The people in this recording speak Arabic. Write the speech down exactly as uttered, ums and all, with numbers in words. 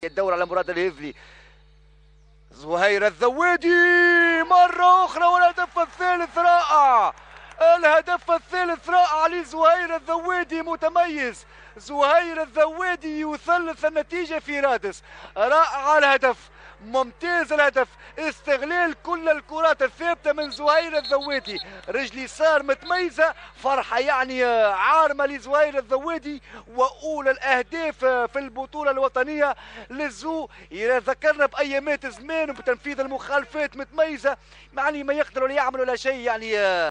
الدور على مراد الهذلي. زهير الذوادي مرة أخرى والهدف الثالث رائع. الهدف الثالث رائع لزهير الذوادي متميز. زهير الذوادي يثلث النتيجة في رادس. رائع الهدف، ممتاز الهدف، استغلال كل الكرات الثابته من زهير الذوادي. رجل يسار متميزه، فرحه يعني عارمه لزهير الذوادي، واولى الاهداف في البطوله الوطنيه للزو. اذا ذكرنا بايامات زمان وبتنفيذ المخالفات متميزه، يعني ما يقدروا يعملوا لا شيء يعني.